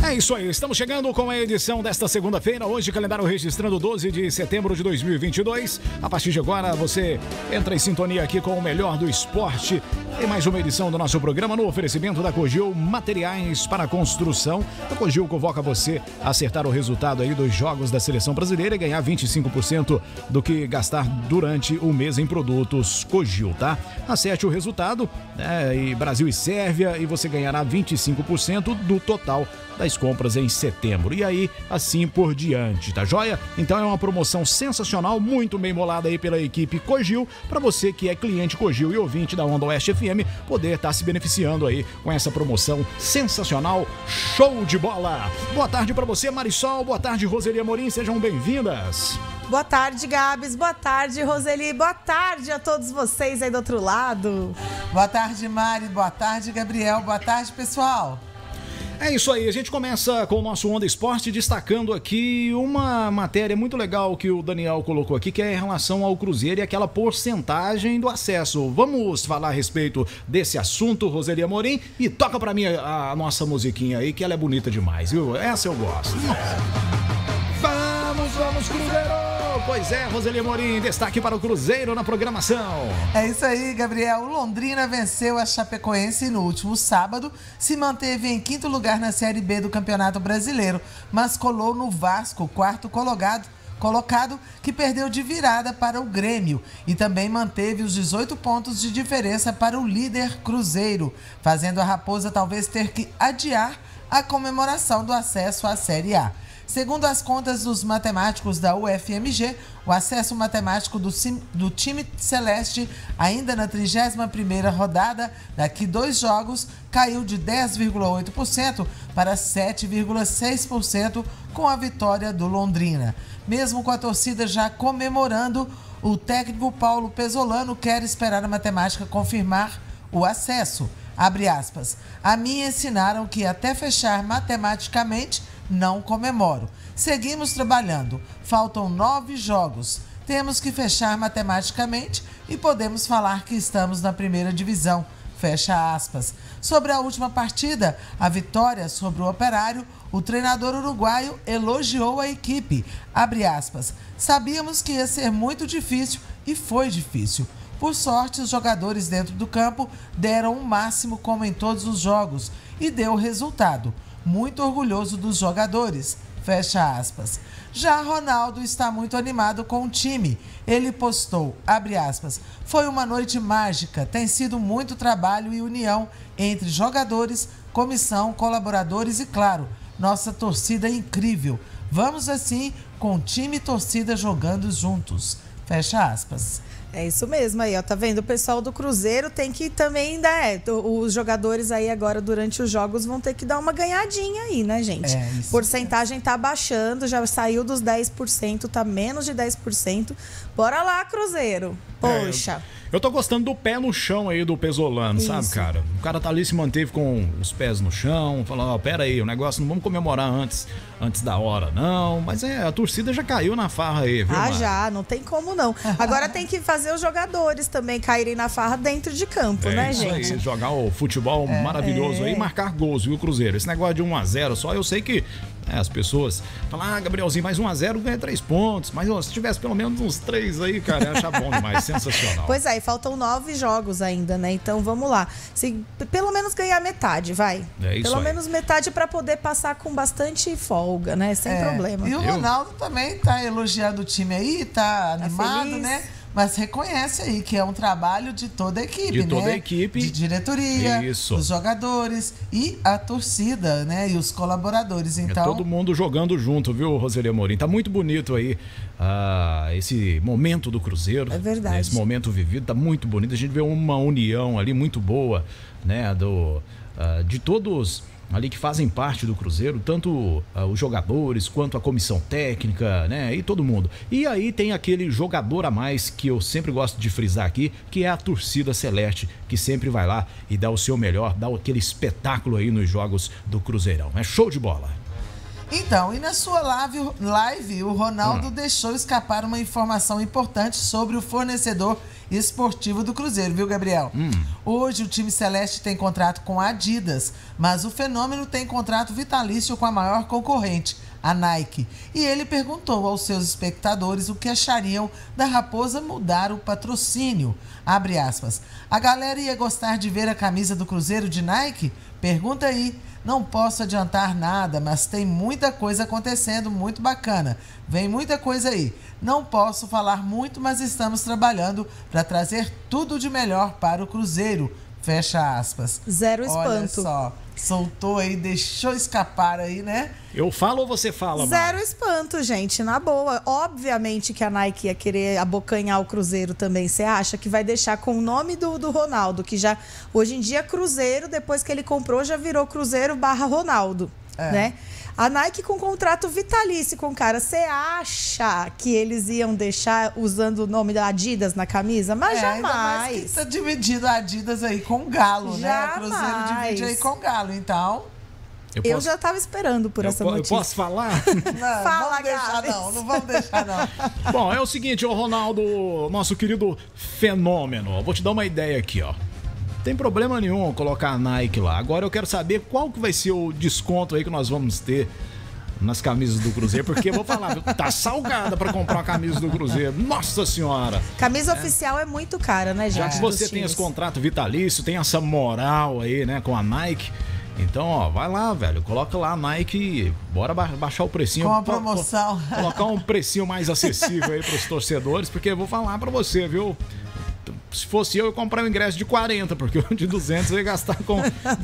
É isso aí, estamos chegando com a edição desta segunda-feira, hoje calendário registrando 12 de setembro de 2022. A partir de agora você entra em sintonia aqui com o melhor do esporte. Tem mais uma edição do nosso programa no oferecimento da Cogil Materiais para Construção. A Cogil convoca você a acertar o resultado aí dos jogos da Seleção Brasileira e ganhar 25% do que gastar durante o mês em produtos Cogil, tá? Acerte o resultado, e Brasil e Sérvia, e você ganhará 25% do total das compras em setembro. E aí, assim por diante, tá joia? Então é uma promoção sensacional, muito bem bolada aí pela equipe Cogil, para você que é cliente Cogil e ouvinte da Onda Oeste FM, poder estar se beneficiando aí com essa promoção sensacional. Show de bola! Boa tarde para você, Marisol. Boa tarde, Roseli Amorim. Sejam bem-vindas. Boa tarde, Gabs. Boa tarde, Roseli. Boa tarde a todos vocês aí do outro lado. Boa tarde, Mari. Boa tarde, Gabriel. Boa tarde, pessoal. É isso aí, a gente começa com o nosso Onda Esporte destacando aqui uma matéria muito legal que o Daniel colocou aqui, que é em relação ao Cruzeiro e aquela porcentagem do acesso. Vamos falar a respeito desse assunto, Roseli Amorim, e toca pra mim a nossa musiquinha aí, que ela é bonita demais, viu? Essa eu gosto. Vamos, Cruzeiro! Pois é, Roseli Amorim, destaque para o Cruzeiro na programação. É isso aí, Gabriel. O Londrina venceu a Chapecoense no último sábado, se manteve em quinto lugar na Série B do Campeonato Brasileiro, mas colou no Vasco, quarto colocado, que perdeu de virada para o Grêmio, e também manteve os 18 pontos de diferença para o líder Cruzeiro, fazendo a Raposa talvez ter que adiar a comemoração do acesso à Série A. Segundo as contas dos matemáticos da UFMG, o acesso matemático do time celeste, ainda na 31ª rodada, daqui 2 jogos, caiu de 10,8% para 7,6% com a vitória do Londrina. Mesmo com a torcida já comemorando, o técnico Paulo Pesolano quer esperar a matemática confirmar o acesso. Abre aspas. A mim ensinaram que até fechar matematicamente não comemoro. Seguimos trabalhando. Faltam 9 jogos. Temos que fechar matematicamente e podemos falar que estamos na primeira divisão. Fecha aspas. Sobre a última partida, a vitória sobre o Operário, o treinador uruguaio elogiou a equipe. Abre aspas. Sabíamos que ia ser muito difícil e foi difícil. Por sorte, os jogadores dentro do campo deram o máximo como em todos os jogos e deu resultado. Muito orgulhoso dos jogadores, fecha aspas. Já Ronaldo está muito animado com o time. Ele postou, abre aspas, foi uma noite mágica, tem sido muito trabalho e união entre jogadores, comissão, colaboradores e, claro, nossa torcida é incrível. Vamos assim, com time e torcida jogando juntos, fecha aspas. É isso mesmo aí, ó, tá vendo? O pessoal do Cruzeiro tem que também os jogadores aí agora durante os jogos vão ter que dar uma ganhadinha aí, né, gente? Porcentagem tá baixando, já saiu dos 10%, tá menos de 10%. Bora lá, Cruzeiro. Poxa. Eu tô gostando do pé no chão aí do Pesolano, sabe, cara? O cara tá ali, se manteve com os pés no chão, falando, pera aí, o negócio não vamos comemorar antes da hora, não. Mas a torcida já caiu na farra aí, viu, Mara? Já, não tem como não. Agora tem que fazer os jogadores também caírem na farra dentro de campo, né, gente? Isso aí, jogar o futebol maravilhoso aí e marcar gols, viu, Cruzeiro? Esse negócio de 1-0 só, eu sei que as pessoas falam, Gabrielzinho, mais 1-0 ganha 3 pontos. Mas se tivesse pelo menos uns 3 aí, cara, eu achava bom demais, sensacional. Pois é, e faltam 9 jogos ainda, né? Então vamos lá. Se pelo menos ganhar metade, vai. É isso pelo aí. menos metade para poder passar com bastante folga, né? Sem problema. E o Ronaldo também tá elogiando o time aí, tá animado, feliz, né? Mas reconhece aí que é um trabalho de toda a equipe, de toda a equipe. De diretoria, Isso. Os jogadores e a torcida, né? E os colaboradores. Então, todo mundo jogando junto, viu, Roseli Amorim? Tá muito bonito aí esse momento do Cruzeiro. É verdade. Né? Esse momento vivido, tá muito bonito. A gente vê uma união ali muito boa, né? De todos ali que fazem parte do Cruzeiro, tanto os jogadores quanto a comissão técnica, né, e todo mundo. E aí tem aquele jogador a mais que eu sempre gosto de frisar aqui, que é a torcida celeste, que sempre vai lá e dá o seu melhor, dá aquele espetáculo aí nos jogos do Cruzeirão. É show de bola. Então, e na sua live o Ronaldo deixou escapar uma informação importante sobre o fornecedor esportivo do Cruzeiro, viu, Gabriel? Hoje o time celeste tem contrato com a Adidas, mas o Fenômeno tem contrato vitalício com a maior concorrente, a Nike. E ele perguntou aos seus espectadores o que achariam da Raposa mudar o patrocínio. Abre aspas. A galera ia gostar de ver a camisa do Cruzeiro de Nike? Pergunta aí. Não posso adiantar nada, mas tem muita coisa acontecendo, muito bacana. Vem muita coisa aí. Não posso falar muito, mas estamos trabalhando para trazer tudo de melhor para o Cruzeiro. Fecha aspas. Zero espanto. Olha só, soltou aí, deixou escapar aí, né? Eu falo ou você fala, Mari? Zero espanto, gente, na boa. Obviamente que a Nike ia querer abocanhar o Cruzeiro também. Você acha que vai deixar com o nome do Ronaldo, que já, hoje em dia, Cruzeiro, depois que ele comprou, já virou Cruzeiro/Ronaldo, né? A Nike com contrato vitalício com o cara. Você acha que eles iam deixar usando o nome da Adidas na camisa? Mas jamais. Ainda mais que tá dividido a Adidas aí com o Galo, né? O Cruzeiro divide aí com o Galo, então... Eu já estava esperando por essa notícia. Eu posso falar? Não, Fala, não vamos deixar não. Bom, é o seguinte, o Ronaldo, nosso querido Fenômeno. Eu vou te dar uma ideia aqui, ó. Tem problema nenhum colocar a Nike lá. Agora eu quero saber qual que vai ser o desconto aí que nós vamos ter nas camisas do Cruzeiro, porque eu vou falar, tá salgada pra comprar uma camisa do Cruzeiro. Nossa senhora! Camisa oficial é muito cara, né, gente? Já que você tem esse contrato vitalício, tem essa moral aí, né, com a Nike. Então, ó, vai lá, velho, coloca lá a Nike e bora baixar o precinho. Com a promoção. Colocar um precinho mais acessível aí pros torcedores, porque eu vou falar pra você, viu? Se fosse eu comprar um ingresso de 40, porque o de 200 eu ia gastar com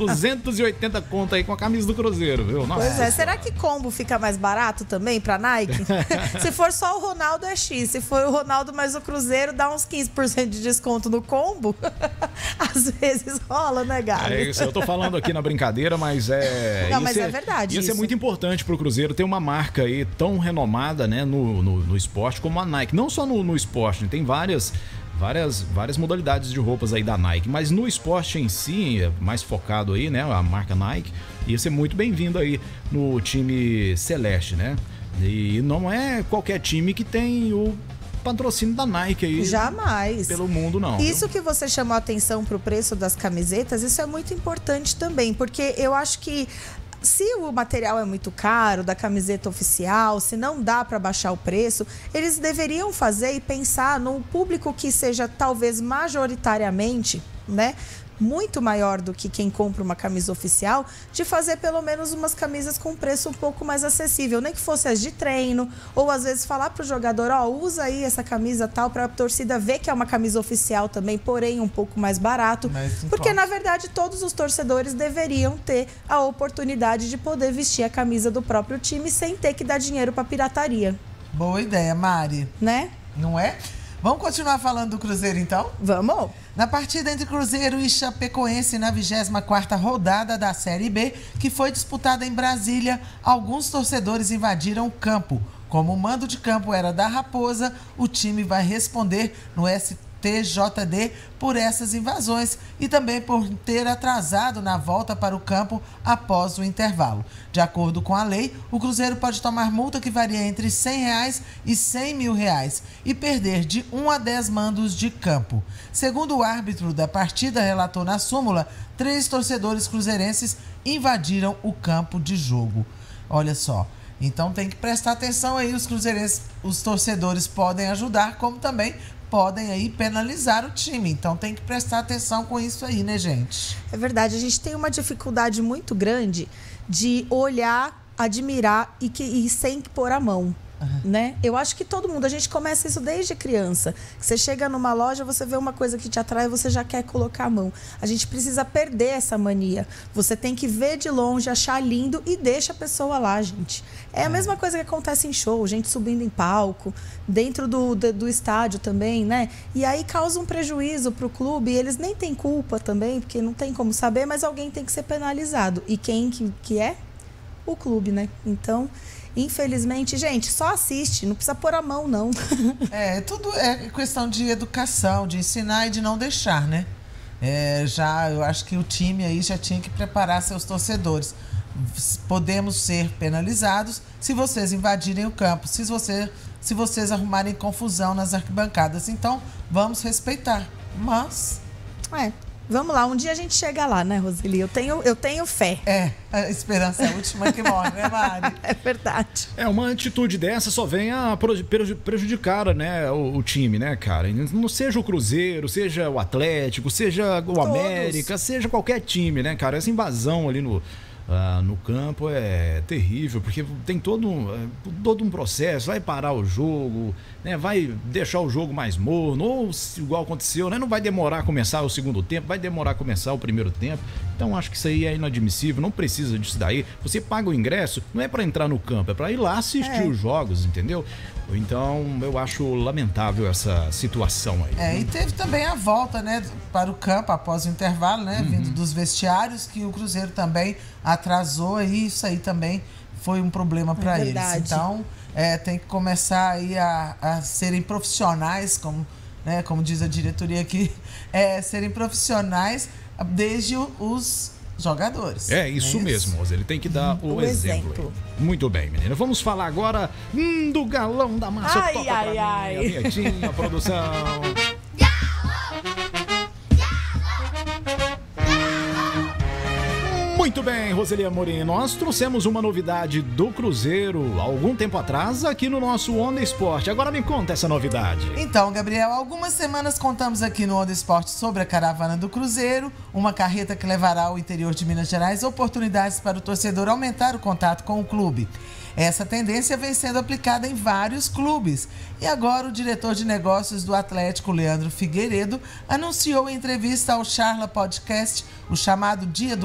280 conto aí com a camisa do Cruzeiro, viu? Nossa. Pois é, será que combo fica mais barato também pra Nike? Se for só o Ronaldo é X, se for o Ronaldo mais o Cruzeiro, dá uns 15% de desconto no combo. Às vezes rola, né, Gabi? É isso, eu tô falando aqui na brincadeira, mas é... Não, mas é verdade isso é muito importante pro Cruzeiro ter uma marca aí tão renomada, né, no esporte como a Nike. Não só no esporte, né? Tem várias modalidades de roupas aí da Nike, mas no esporte em si, mais focado aí, né, a marca Nike, ia ser muito bem-vindo aí no time celeste, né? E não é qualquer time que tem o patrocínio da Nike aí. Jamais. Pelo mundo, não. Isso que você chamou a atenção pro preço das camisetas, isso é muito importante também, porque eu acho que se o material é muito caro, da camiseta oficial, se não dá para baixar o preço, eles deveriam fazer e pensar num público que seja talvez majoritariamente, né, muito maior do que quem compra uma camisa oficial, de fazer pelo menos umas camisas com preço um pouco mais acessível, nem que fosse as de treino, ou às vezes falar pro jogador, ó, usa aí essa camisa tal, pra torcida ver que é uma camisa oficial também, porém um pouco mais barato, porque na verdade todos os torcedores deveriam ter a oportunidade de poder vestir a camisa do próprio time sem ter que dar dinheiro pra pirataria. Boa ideia, Mari. Né? Não é? Vamos continuar falando do Cruzeiro, então? Vamos! Na partida entre Cruzeiro e Chapecoense na 24ª rodada da Série B, que foi disputada em Brasília, alguns torcedores invadiram o campo. Como o mando de campo era da Raposa, o time vai responder no STJD por essas invasões e também por ter atrasado na volta para o campo após o intervalo. De acordo com a lei, o Cruzeiro pode tomar multa que varia entre R$100 e R$100 mil e perder de 1 a 10 mandos de campo. Segundo o árbitro da partida relatou na súmula, 3 torcedores cruzeirenses invadiram o campo de jogo. Olha só. Então tem que prestar atenção aí, os cruzeirenses, os torcedores podem ajudar, como também podem aí penalizar o time. Então tem que prestar atenção com isso aí, né, gente? É verdade, a gente tem uma dificuldade muito grande de olhar, admirar e sem pôr a mão. Né? Eu acho que todo mundo, a gente começa isso desde criança. Você chega numa loja, você vê uma coisa que te atrai, você já quer colocar a mão. A gente precisa perder essa mania. Você tem que ver de longe, achar lindo e deixa a pessoa lá, gente. É a mesma coisa que acontece em show, gente subindo em palco, dentro do estádio também, né? E aí causa um prejuízo pro clube, e eles nem têm culpa também, porque não tem como saber, mas alguém tem que ser penalizado. E quem que é? O clube, né? Então, infelizmente, gente, só assiste, não precisa pôr a mão, não. Tudo é questão de educação, de ensinar e de não deixar, né? Eu acho que o time aí já tinha que preparar seus torcedores. Podemos ser penalizados se vocês invadirem o campo. Se se vocês arrumarem confusão nas arquibancadas. Então, vamos respeitar. Mas... vamos lá, um dia a gente chega lá, né, Roseli? Eu tenho fé. A esperança é a última que morre, né, Mari? É verdade. Uma atitude dessa só vem a prejudicar, né, o time, né, cara? Não seja o Cruzeiro, seja o Atlético, seja o América, seja qualquer time, né, cara? Essa invasão ali no campo é terrível, porque tem todo um processo, vai parar o jogo, né, vai deixar o jogo mais morno, ou igual aconteceu, né, não vai demorar a começar o segundo tempo, vai demorar a começar o primeiro tempo. Então acho que isso aí é inadmissível, não precisa disso daí. Você paga o ingresso, não é para entrar no campo, é para ir lá assistir os jogos, entendeu? Então eu acho lamentável essa situação aí. E teve também a volta, né, para o campo após o intervalo, né, vindo dos vestiários, que o Cruzeiro também atrasou, e isso aí também foi um problema para eles. Então tem que começar aí a serem profissionais, como diz a diretoria aqui, serem profissionais desde os jogadores. Isso mesmo, Roseli. Ele tem que dar o exemplo. Muito bem, menina. Vamos falar agora do galão da massa. Toca pra mim, a vinhetinha, a produção. Muito bem, Roseli Amorim, nós trouxemos uma novidade do Cruzeiro há algum tempo atrás aqui no nosso Onda Esporte. Agora me conta essa novidade. Então, Gabriel, há algumas semanas contamos aqui no Onda Esporte sobre a caravana do Cruzeiro, uma carreta que levará ao interior de Minas Gerais oportunidades para o torcedor aumentar o contato com o clube. Essa tendência vem sendo aplicada em vários clubes. E agora o diretor de negócios do Atlético, Leandro Figueiredo, anunciou em entrevista ao Charla Podcast o chamado Dia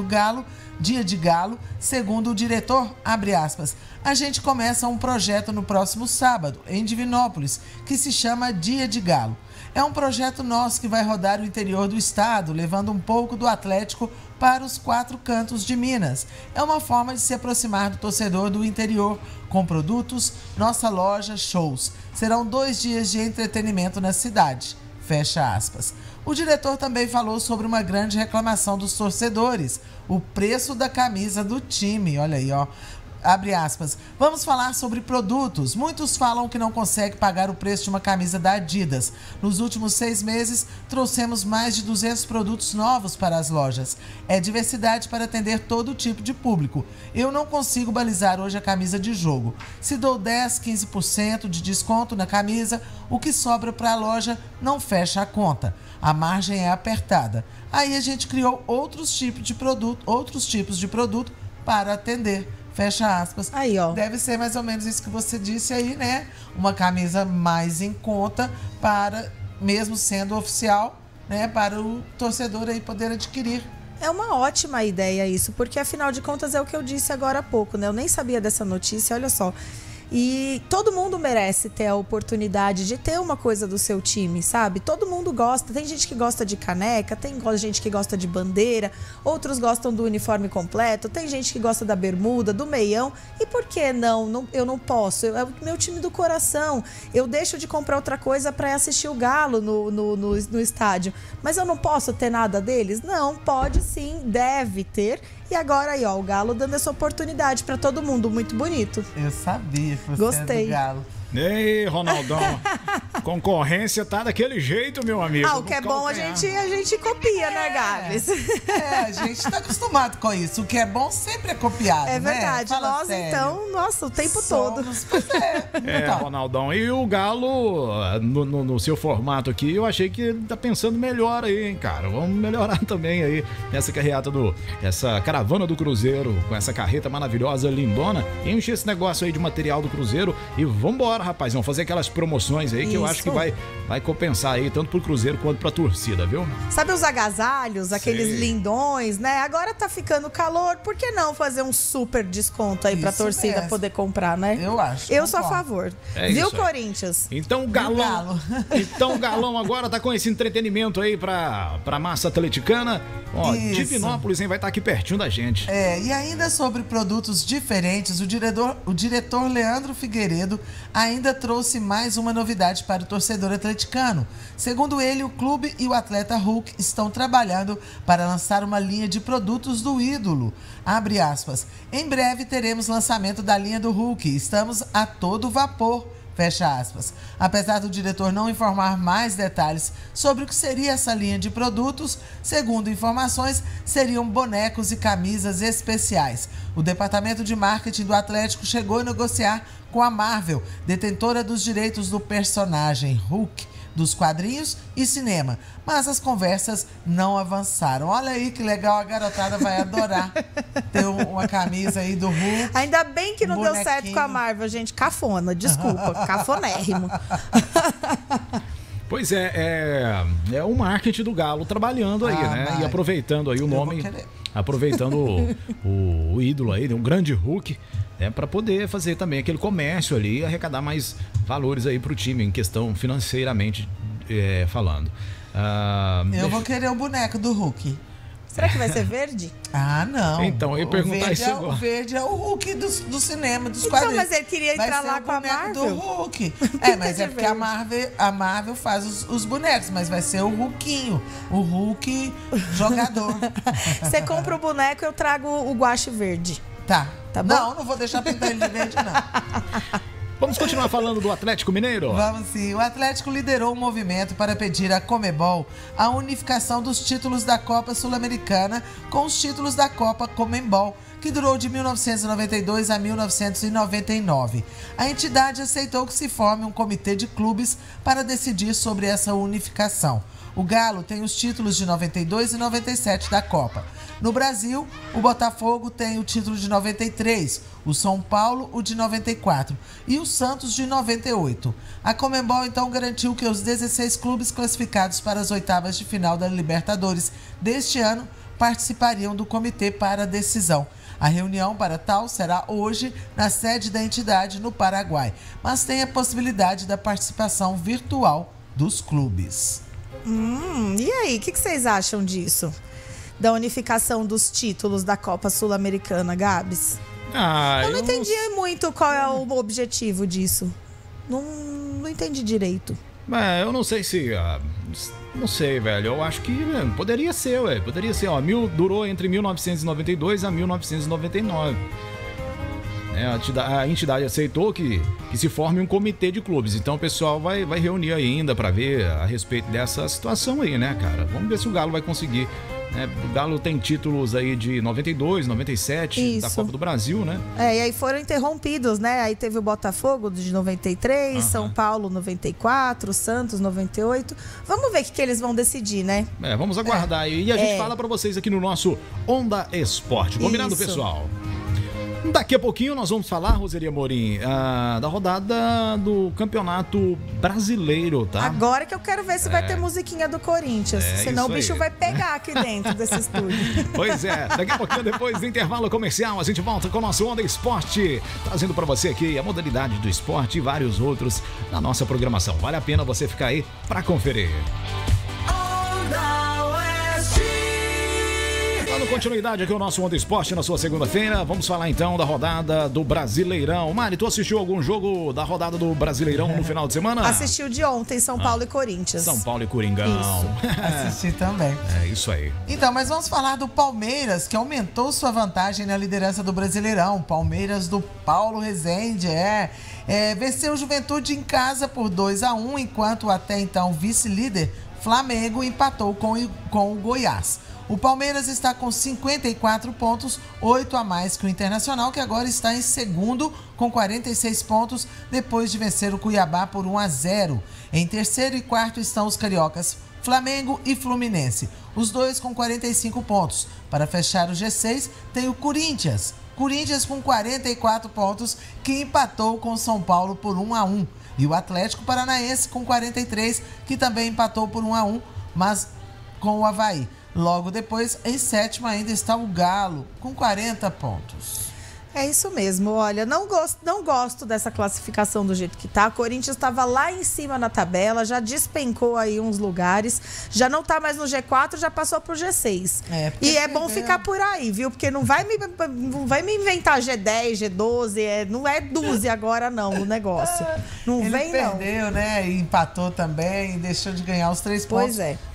de Galo, segundo o diretor, abre aspas, a gente começa um projeto no próximo sábado, em Divinópolis, que se chama Dia de Galo. É um projeto nosso que vai rodar o interior do estado, levando um pouco do Atlético para os 4 cantos de Minas. É uma forma de se aproximar do torcedor do interior, com produtos, nossa loja, shows. Serão 2 dias de entretenimento na cidade. Fecha aspas. O diretor também falou sobre uma grande reclamação dos torcedores, o preço da camisa do time. Olha aí, ó. Abre aspas. Vamos falar sobre produtos. Muitos falam que não conseguem pagar o preço de uma camisa da Adidas. Nos últimos 6 meses, trouxemos mais de 200 produtos novos para as lojas. É diversidade para atender todo tipo de público. Eu não consigo balizar hoje a camisa de jogo. Se dou 10, 15% de desconto na camisa, o que sobra para a loja não fecha a conta. A margem é apertada. Aí a gente criou outros tipos de produto para atender. Fecha aspas. Aí, ó. Deve ser mais ou menos isso que você disse aí, né? Uma camisa mais em conta para, mesmo sendo oficial, né? Para o torcedor aí poder adquirir. É uma ótima ideia isso, porque afinal de contas é o que eu disse agora há pouco, né? Eu nem sabia dessa notícia, olha só. E todo mundo merece ter a oportunidade de ter uma coisa do seu time, sabe? Todo mundo gosta. Tem gente que gosta de caneca, tem gente que gosta de bandeira, outros gostam do uniforme completo, tem gente que gosta da bermuda, do meião. E por que não? Eu não posso. É o meu time do coração. Eu deixo de comprar outra coisa para assistir o Galo no estádio. Mas eu não posso ter nada deles? Não, pode sim, deve ter. E agora aí, ó, o Galo dando essa oportunidade para todo mundo, muito bonito. Eu sabia que você Gostei. é do Galo. Ei, Ronaldão, concorrência tá daquele jeito, meu amigo. O que é bom a gente copia, né, Gabs? A gente tá acostumado com isso. O que é bom sempre é copiado, É verdade. Né? Nós, sério. então, nossa, o tempo todo. Ronaldão. E o Galo, no seu formato aqui, eu achei que tá pensando melhor aí, hein, cara. Vamos melhorar também aí essa carreata essa caravana do Cruzeiro, com essa carreta maravilhosa, lindona. Enche esse negócio aí de material do Cruzeiro e vambora, rapaz. Vamos fazer aquelas promoções aí que eu acho que vai compensar aí, tanto pro Cruzeiro quanto pra torcida, viu? Sabe os agasalhos, aqueles lindões, né? Agora tá ficando calor, por que não fazer um super desconto aí pra torcida poder comprar, né? Eu acho. Eu sou a favor. Viu, Corinthians? Então o Galão agora tá com esse entretenimento aí pra massa atleticana. Ó, Divinópolis, hein? Vai estar aqui pertinho da gente. E ainda sobre produtos diferentes, o diretor Leandro Figueiredo ainda trouxe mais uma novidade para o torcedor atleticano. Segundo ele, o clube e o atleta Hulk estão trabalhando para lançar uma linha de produtos do ídolo. Abre aspas. Em breve teremos lançamento da linha do Hulk. Estamos a todo vapor. Fecha aspas. Apesar do diretor não informar mais detalhes sobre o que seria essa linha de produtos, segundo informações, seriam bonecos e camisas especiais. O departamento de marketing do Atlético chegou a negociar com a Marvel, detentora dos direitos do personagem Hulk, dos quadrinhos e cinema, mas as conversas não avançaram. Olha aí que legal, a garotada vai adorar ter uma camisa aí do Hulk. Ainda bem que não deu certo com a Marvel, gente. Cafona, desculpa, cafonérrimo. Pois é o marketing do Galo trabalhando aí, né? E aproveitando aí o nome, aproveitando o ídolo aí, um grande Hulk, para poder fazer também aquele comércio ali e arrecadar mais valores aí pro time, em questão financeiramente falando. Eu vou querer o boneco do Hulk. Será que vai ser verde? Ah, não. Então, eu ia perguntar isso agora. O verde é o Hulk do cinema, dos quadrinhos. Então, mas ele queria entrar lá com a Marvel. Do Hulk. Mas é porque a Marvel faz os bonecos, mas vai ser o Hulkinho, o Hulk jogador. Você compra o boneco, eu trago o guache verde. Tá bom? Não vou deixar pintar ele de verde, não. Vamos continuar falando do Atlético Mineiro? Vamos sim. O Atlético liderou um movimento para pedir à Conmebol a unificação dos títulos da Copa Sul-Americana com os títulos da Copa Conmebol, que durou de 1992 a 1999. A entidade aceitou que se forme um comitê de clubes para decidir sobre essa unificação. O Galo tem os títulos de 92 e 97 da Copa. No Brasil, o Botafogo tem o título de 93, o São Paulo o de 94 e o Santos de 98. A Conmebol então garantiu que os 16 clubes classificados para as oitavas de final da Libertadores deste ano participariam do comitê para a decisão. A reunião para tal será hoje na sede da entidade no Paraguai, mas tem a possibilidade da participação virtual dos clubes. E aí, o que vocês acham disso? Da unificação dos títulos da Copa Sul-Americana, Gabs? Eu não entendi muito qual é o objetivo disso. Não entendi direito. Eu não sei se... não sei, velho. Eu acho que poderia ser, ué. Poderia ser, durou entre 1992 a 1999. A entidade aceitou que se forme um comitê de clubes. Então o pessoal vai reunir ainda para ver a respeito dessa situação aí, né, cara? Vamos ver se o Galo vai conseguir. O Galo tem títulos aí de 92, 97, da Copa do Brasil, né? E aí foram interrompidos, né? Aí teve o Botafogo de 93, São Paulo 94, Santos 98. Vamos ver o que eles vão decidir, né? Vamos aguardar aí. E a gente fala para vocês aqui no nosso Onda Esporte. Combinado, pessoal? Daqui a pouquinho nós vamos falar, Roseli Amorim, da rodada do Campeonato Brasileiro, tá? Agora que eu quero ver se vai ter musiquinha do Corinthians, senão o bicho vai pegar aqui dentro desse estúdio. Pois é, daqui a pouquinho, depois do intervalo comercial, a gente volta com o nosso Onda Esporte, trazendo para você aqui a modalidade do esporte e vários outros na nossa programação. Vale a pena você ficar aí para conferir. Dando continuidade aqui ao nosso Onda Esporte na sua segunda-feira, vamos falar então da rodada do Brasileirão. Mari, tu assistiu algum jogo da rodada do Brasileirão no final de semana? Assisti o de ontem, São Paulo e Corinthians. São Paulo e Coringão. Assisti também. É isso aí. Então, mas vamos falar do Palmeiras, que aumentou sua vantagem na liderança do Brasileirão. Palmeiras do Paulo Rezende, venceu o Juventude em casa por 2-1, enquanto o até então vice-líder Flamengo empatou com o Goiás. O Palmeiras está com 54 pontos, 8 a mais que o Internacional, que agora está em segundo com 46 pontos, depois de vencer o Cuiabá por 1-0. Em terceiro e quarto estão os cariocas Flamengo e Fluminense, os dois com 45 pontos. Para fechar o G6 tem o Corinthians com 44 pontos, que empatou com o São Paulo por 1-1. E o Atlético Paranaense com 43, que também empatou por 1-1, mas com o Avaí. Logo depois, em sétimo ainda está o Galo, com 40 pontos. É isso mesmo, olha, não gosto dessa classificação do jeito que tá. O Corinthians estava lá em cima na tabela, já despencou aí uns lugares, já não tá mais no G4, já passou pro G6. E é bom ficar por aí, viu? Porque não vai me inventar G10, G12, não é 12 agora não, o negócio. Não Ele vem não. Ele perdeu, né? E empatou também, deixou de ganhar os 3 pontos. Pois é.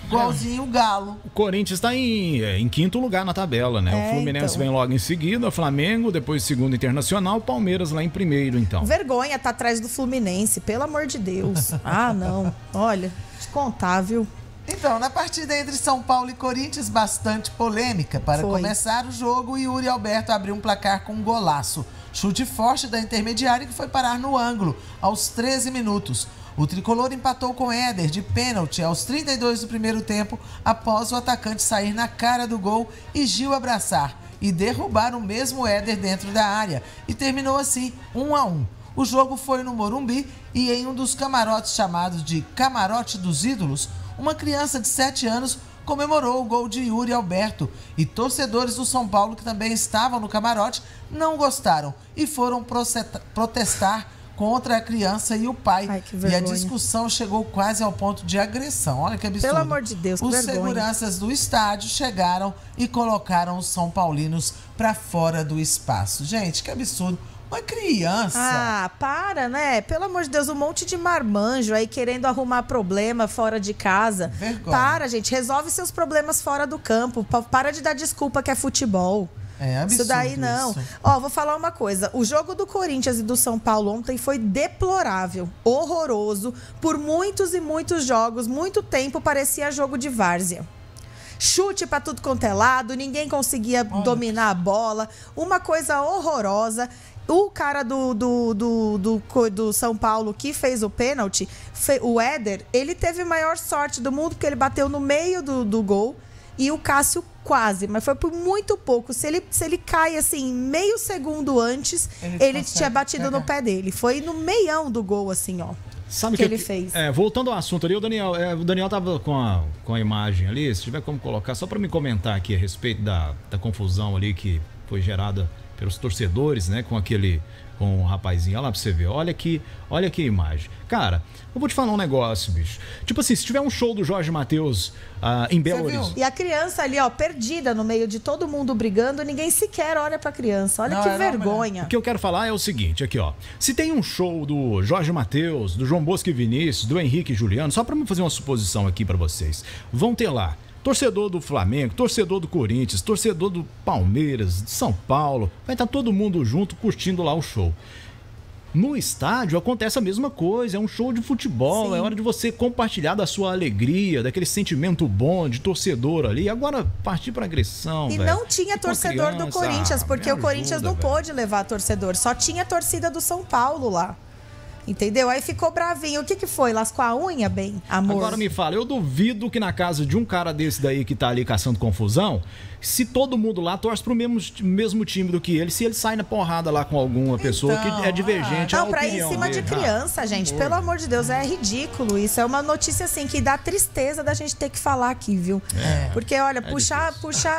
igualzinho o Galo. O Corinthians está em quinto lugar na tabela, né? O Fluminense vem logo em seguida, Flamengo, depois segundo Internacional, Palmeiras lá em primeiro, então. Vergonha tá atrás do Fluminense, pelo amor de Deus. Ah, não. Olha, te contar, viu? Então, na partida entre São Paulo e Corinthians, bastante polêmica. Para começar o jogo, Yuri Alberto abriu um placar com um golaço. Chute forte da intermediária que foi parar no ângulo, aos 13 minutos. O tricolor empatou com Éder de pênalti aos 32 do primeiro tempo, após o atacante sair na cara do gol e Gil abraçar e derrubar o mesmo Éder dentro da área. E terminou assim, 1-1. O jogo foi no Morumbi e em um dos camarotes chamados de Camarote dos Ídolos, uma criança de 7 anos comemorou o gol de Yuri Alberto e torcedores do São Paulo que também estavam no camarote não gostaram e foram protestar contra a criança e o pai. Ai, que e vergonha. a discussão chegou quase ao ponto de agressão. Olha que absurdo. Pelo amor de Deus, que Os vergonha. seguranças do estádio chegaram e colocaram os São Paulinos para fora do espaço. Gente, que absurdo. Uma criança. Ah, para, né? Pelo amor de Deus, um monte de marmanjo aí querendo arrumar problema fora de casa. Vergonha. Para, gente. Resolve seus problemas fora do campo. Para de dar desculpa que é futebol. É absurdo Isso daí não. isso. Ó, vou falar uma coisa. O jogo do Corinthians e do São Paulo ontem foi deplorável, horroroso. Por muitos e muitos jogos, muito tempo parecia jogo de várzea. Chute pra tudo quanto é lado, ninguém conseguia dominar a bola. Uma coisa horrorosa. O cara do São Paulo que fez o pênalti, o Éder, ele teve a maior sorte do mundo, porque ele bateu no meio do gol e o Cássio quase, mas foi por muito pouco. Se ele cai assim, meio segundo antes, ele tinha batido no pé dele. Foi no meião do gol, assim, ó. Sabe que ele fez. Voltando ao assunto ali, o Daniel tava com a imagem ali, se tiver como colocar, só para me comentar aqui a respeito da confusão ali que foi gerada pelos torcedores, né, com o rapazinho. Olha lá pra você ver, olha aqui a imagem. Cara, eu vou te falar um negócio, bicho. Tipo assim, se tiver um show do Jorge Mateus em Belo Horizonte. E a criança ali, ó, perdida no meio de todo mundo brigando, ninguém sequer olha pra criança. Olha que vergonha. O que eu quero falar é o seguinte, aqui, ó. Se tem um show do Jorge Mateus, do João Bosco e Vinícius, do Henrique e Juliano, só pra me fazer uma suposição aqui pra vocês, vão ter lá torcedor do Flamengo, torcedor do Corinthians, torcedor do Palmeiras, de São Paulo. Vai estar todo mundo junto curtindo lá o show. No estádio acontece a mesma coisa, é um show de futebol. Sim. É hora de você compartilhar da sua alegria, daquele sentimento bom de torcedor ali. Agora partir para agressão, E véio. não tinha torcedor do Corinthians, porque o Corinthians não pôde levar torcedor. Só tinha torcida do São Paulo lá. Entendeu? Aí ficou bravinho. O que foi? Lascou a unha, bem, amor? Agora me fala, eu duvido que na casa de um cara desse daí que tá ali caçando confusão, se todo mundo lá torce pro mesmo time do que ele, se ele sai na porrada lá com alguma pessoa que é divergente não, pra ir em cima de criança, gente. Pelo amor de Deus, é ridículo. Isso é uma notícia, assim, que dá tristeza da gente ter que falar aqui, viu? Porque, olha, puxar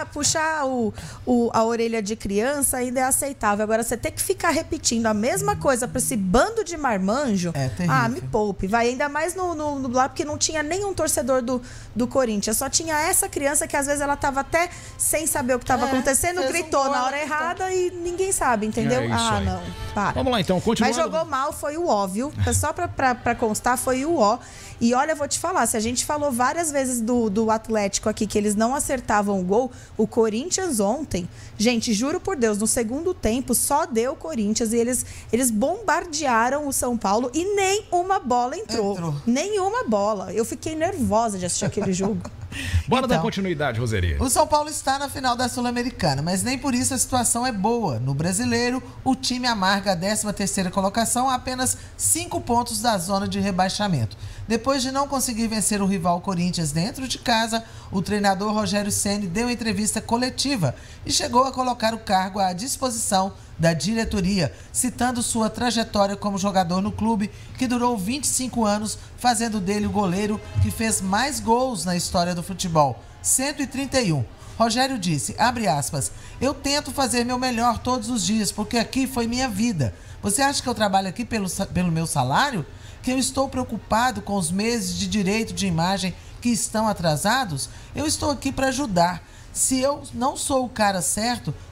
a orelha de criança ainda é aceitável. Agora, você ter que ficar repetindo a mesma coisa pra esse bando de marmanjo, me poupe. Vai ainda mais no lá, porque não tinha nenhum torcedor do Corinthians. Só tinha essa criança que, às vezes, ela tava até sem saber o que estava acontecendo, gritou na hora errada e ninguém sabe, entendeu? Não, para. Vamos lá então, continuando. Mas jogou mal, foi o ó, viu? Só pra constar, foi o ó. E olha, eu vou te falar, se a gente falou várias vezes do Atlético aqui que eles não acertavam o gol, o Corinthians ontem, gente, juro por Deus, no segundo tempo só deu o Corinthians e eles bombardearam o São Paulo e nem uma bola entrou. Nenhuma bola. Eu fiquei nervosa de assistir aquele jogo. Bora dar continuidade, Roseli. O São Paulo está na final da Sul-Americana, mas nem por isso a situação é boa. No Brasileiro, o time amarga a 13ª colocação a apenas 5 pontos da zona de rebaixamento. Depois de não conseguir vencer o rival Corinthians dentro de casa, o treinador Rogério Ceni deu entrevista coletiva e chegou a colocar o cargo à disposição da diretoria, citando sua trajetória como jogador no clube, que durou 25 anos, fazendo dele o goleiro que fez mais gols na história do futebol, 131. Rogério disse, abre aspas, eu tento fazer meu melhor todos os dias, porque aqui foi minha vida. Você acha que eu trabalho aqui pelo meu salário? Que eu estou preocupado com os meses de direito de imagem que estão atrasados? Eu estou aqui para ajudar. Se eu não sou o cara certo,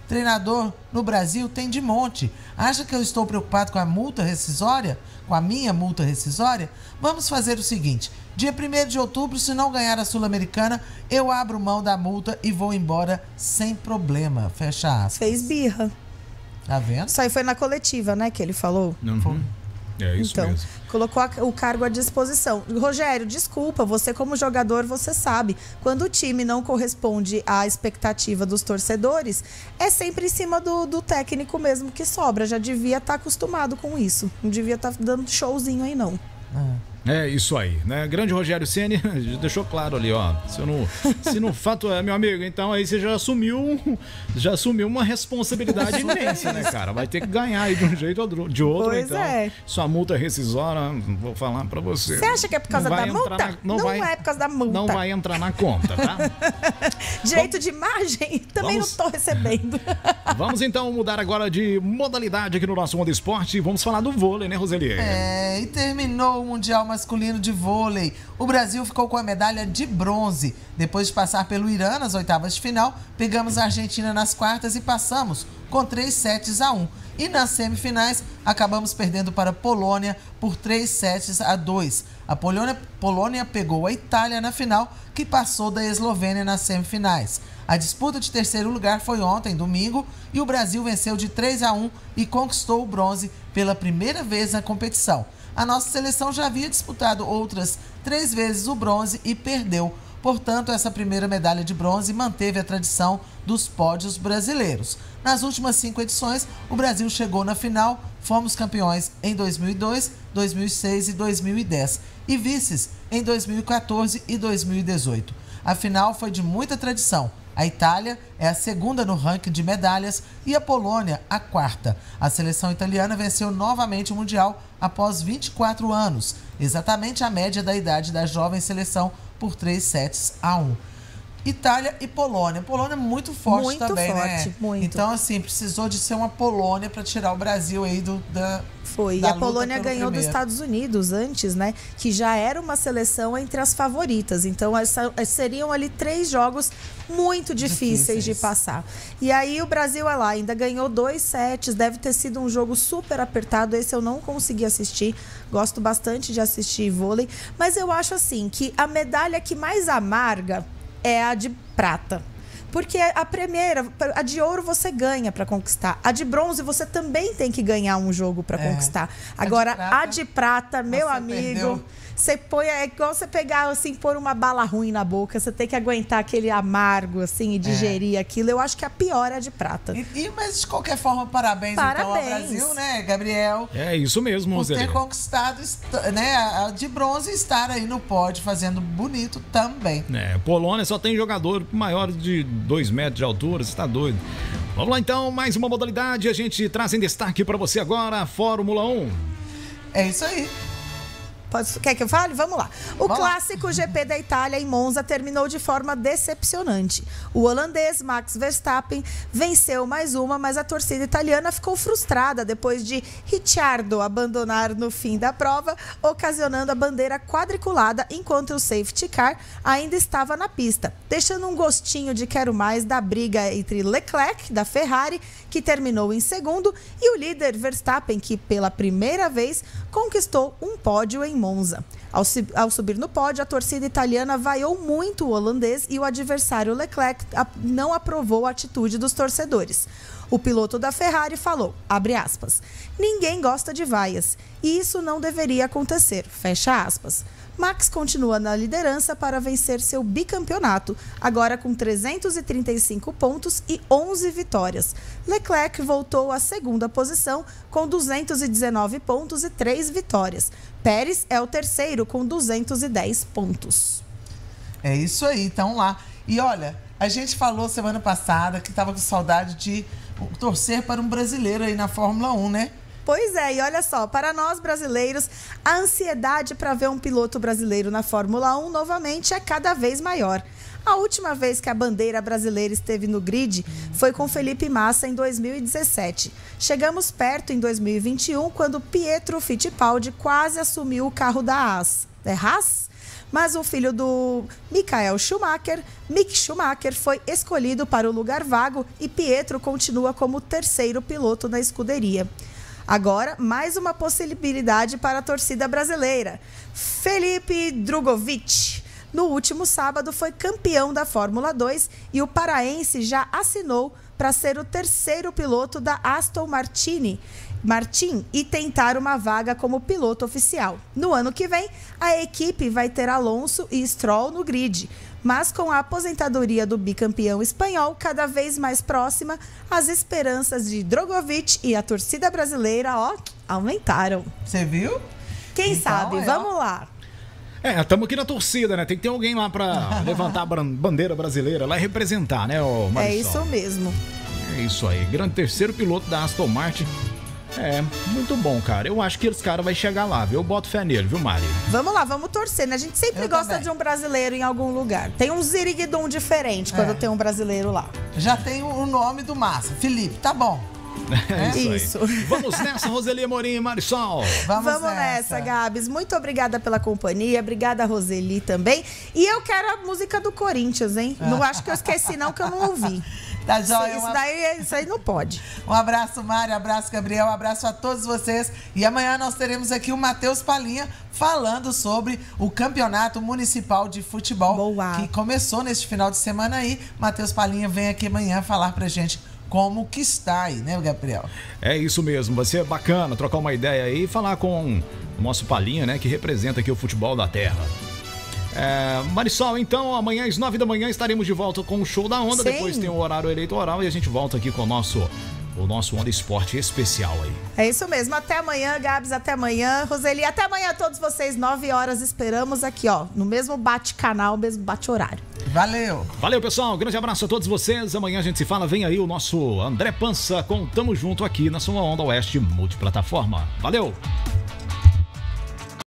Treinador no Brasil tem de monte. Acha que eu estou preocupado com a multa rescisória? Com a minha multa rescisória? Vamos fazer o seguinte: dia 1º de outubro, se não ganhar a Sul-Americana, eu abro mão da multa e vou embora sem problema. Fecha aspas. Fez birra. Tá vendo? Isso aí foi na coletiva, né, que ele falou? Uhum. É isso então, mesmo. Colocou o cargo à disposição. Rogério, desculpa, você como jogador, você sabe, quando o time não corresponde à expectativa dos torcedores, é sempre em cima do técnico mesmo que sobra. Já devia estar acostumado com isso. Não devia estar dando showzinho aí, não. É isso aí, né? Grande Rogério Ceni deixou claro ali, ó. Se no fato é, meu amigo, então aí você já assumiu uma responsabilidade imensa, né, cara? Vai ter que ganhar aí de um jeito ou de outro, pois então. É. Sua multa rescisória, vou falar pra você. Você acha que é por causa da multa? Não é por causa da multa. Não vai entrar na conta, tá? Direito de imagem? Também não tô recebendo. Vamos então mudar agora de modalidade aqui no nosso Mundo Esporte. Vamos falar do vôlei, né, Roseli? E terminou o Mundial Masculino de Vôlei. O Brasil ficou com a medalha de bronze. Depois de passar pelo Irã nas oitavas de final, pegamos a Argentina nas quartas e passamos com 3-1. E nas semifinais, acabamos perdendo para a Polônia por 3-2. A Polônia pegou a Itália na final, que passou da Eslovênia nas semifinais. A disputa de terceiro lugar foi ontem, domingo, e o Brasil venceu de 3-1 e conquistou o bronze pela primeira vez na competição. A nossa seleção já havia disputado outras 3 vezes o bronze e perdeu. Portanto, essa primeira medalha de bronze manteve a tradição dos pódios brasileiros. Nas últimas 5 edições, o Brasil chegou na final, fomos campeões em 2002, 2006 e 2010 e vices em 2014 e 2018. A final foi de muita tradição. A Itália é a segunda no ranking de medalhas e a Polônia a quarta. A seleção italiana venceu novamente o Mundial após 24 anos, exatamente a média da idade da jovem seleção, por 3-1. Itália e Polônia. Polônia muito forte muito também, forte, né? Muito. Então, assim, precisou de ser uma Polônia para tirar o Brasil aí Foi. E a Polônia ganhou dos Estados Unidos antes, né? Que já era uma seleção entre as favoritas. Então, seriam ali 3 jogos muito difíceis de passar. E aí o Brasil, olha lá, ainda ganhou 2 sets. Deve ter sido um jogo super apertado. Esse eu não consegui assistir. Gosto bastante de assistir vôlei. Mas eu acho assim, que a medalha que mais amarga é a de prata. Porque a primeira, a de ouro você ganha para conquistar. A de bronze você também tem que ganhar um jogo para conquistar. Agora, a de prata, meu amigo, você põe, é igual você pegar assim, pôr uma bala ruim na boca, você tem que aguentar aquele amargo assim e digerir aquilo. Eu acho que a pior é a de prata. Mas de qualquer forma, parabéns então ao Brasil, né, Gabriel? É isso mesmo, por ter conquistado, né, a de bronze e estar aí no pódio fazendo bonito também. Polônia só tem jogador maior de 2 metros de altura, você tá doido. Vamos lá então, mais uma modalidade, a gente traz em destaque para você agora a Fórmula 1. É isso aí. Quer que eu fale? Vamos lá. O clássico GP da Itália em Monza terminou de forma decepcionante. O holandês Max Verstappen venceu mais uma, mas a torcida italiana ficou frustrada depois de Ricciardo abandonar no fim da prova, ocasionando a bandeira quadriculada enquanto o safety car ainda estava na pista, deixando um gostinho de quero mais da briga entre Leclerc, da Ferrari, que terminou em segundo, e o líder Verstappen, que pela primeira vez conquistou um pódio em Monza. Ao subir no pódio, a torcida italiana vaiou muito o holandês e o adversário Leclerc não aprovou a atitude dos torcedores. O piloto da Ferrari falou, abre aspas, ninguém gosta de vaias e isso não deveria acontecer, fecha aspas. Max continua na liderança para vencer seu bicampeonato, agora com 335 pontos e 11 vitórias. Leclerc voltou à segunda posição com 219 pontos e 3 vitórias. Pérez é o terceiro com 210 pontos. É isso aí, então lá. E olha, a gente falou semana passada que estava com saudade de torcer para um brasileiro aí na Fórmula 1, né? Pois é, e olha só, para nós brasileiros, a ansiedade para ver um piloto brasileiro na Fórmula 1 novamente é cada vez maior. A última vez que a bandeira brasileira esteve no grid foi com Felipe Massa em 2017. Chegamos perto em 2021, quando Pietro Fittipaldi quase assumiu o carro da Haas. É Haas? mas o filho do Michael Schumacher, Mick Schumacher, foi escolhido para o lugar vago e Pietro continua como terceiro piloto na escuderia. Agora, mais uma possibilidade para a torcida brasileira. Felipe Drugovich, no último sábado, foi campeão da Fórmula 2 e o paraense já assinou para ser o terceiro piloto da Aston Martin e tentar uma vaga como piloto oficial. No ano que vem, a equipe vai ter Alonso e Stroll no grid. Mas com a aposentadoria do bicampeão espanhol cada vez mais próxima, as esperanças de Drogovic e a torcida brasileira, aumentaram. Você viu? Quem sabe? Vamos lá. Estamos aqui na torcida, né? Tem que ter alguém lá para levantar a bandeira brasileira lá e representar, né, Marisol? É isso mesmo. É isso aí. Grande terceiro piloto da Aston Martin. Muito bom, cara. Eu acho que esse cara vai chegar lá, viu? Eu boto fé nele, viu, Mari? Vamos lá, vamos torcer, né? A gente sempre gosta de um brasileiro em algum lugar. Tem um ziriguidum diferente quando tem um brasileiro lá. Já tem o nome do massa. Felipe, tá bom. Isso. Vamos nessa, Roseli Amorim e Marisol. Vamos nessa, Gabs. Muito obrigada pela companhia. Obrigada, Roseli, também. E eu quero a música do Corinthians, hein? Não acho que eu esqueci, não, que eu não ouvi. Tá jóia. Isso aí não pode. Um abraço, Mari, abraço, Gabriel, um abraço a todos vocês. E amanhã nós teremos aqui o Matheus Palinha falando sobre o Campeonato Municipal de Futebol. Boa. Que começou neste final de semana aí. Matheus Palinha vem aqui amanhã falar pra gente como que está aí, né, Gabriel? É isso mesmo, vai ser bacana trocar uma ideia aí e falar com o nosso Palinha, né, que representa aqui o futebol da terra. Marisol, então, amanhã às 9 da manhã estaremos de volta com o Show da Onda. Sim. Depois tem o horário eleitoral e a gente volta aqui com o nosso Onda Esporte especial aí. É isso mesmo. Até amanhã, Gabs. Até amanhã, Roseli. Até amanhã a todos vocês. 9 horas esperamos aqui, no mesmo bate-canal, mesmo bate-horário. Valeu. Valeu, pessoal. Grande abraço a todos vocês. Amanhã a gente se fala. Vem aí o nosso André Pança com Tamo Junto aqui na sua Onda Oeste Multiplataforma. Valeu.